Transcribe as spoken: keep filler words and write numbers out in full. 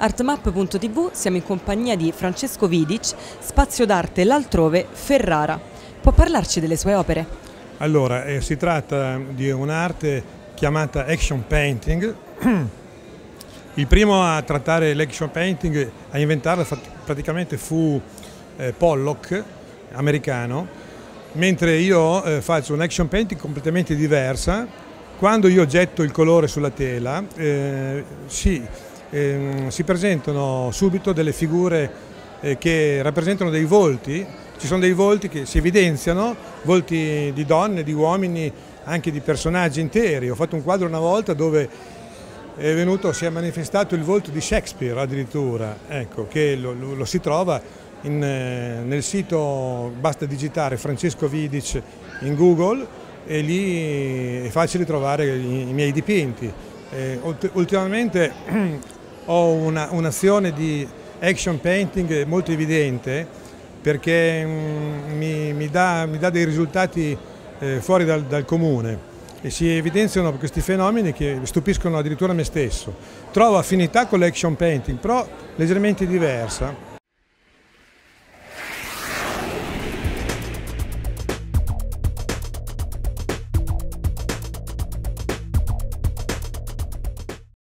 Artmap punto tv siamo in compagnia di Francesco Vidic, Spazio d'arte l'altrove, Ferrara. Può parlarci delle sue opere? Allora, eh, si tratta di un'arte chiamata action painting. Il primo a trattare l'action painting, a inventarla praticamente fu eh, Pollock, americano, mentre io eh, faccio un action painting completamente diversa. Quando io getto il colore sulla tela eh, si, eh, si presentano subito delle figure eh, che rappresentano dei volti. Ci sono dei volti che si evidenziano, volti di donne, di uomini, anche di personaggi interi. Ho fatto un quadro una volta dove è venuto, si è manifestato il volto di Shakespeare addirittura, ecco, che lo, lo, lo si trova in, eh, nel sito, basta digitare Francesco Vidic in Google e lì è facile trovare i, i miei dipinti. Eh, ultimamente ho un'azione di action painting molto evidente perché mm, mi, mi, dà, mi dà dei risultati eh, fuori dal, dal comune. E si evidenziano questi fenomeni che stupiscono addirittura me stesso. Trovo affinità con l'action painting, però leggermente diversa.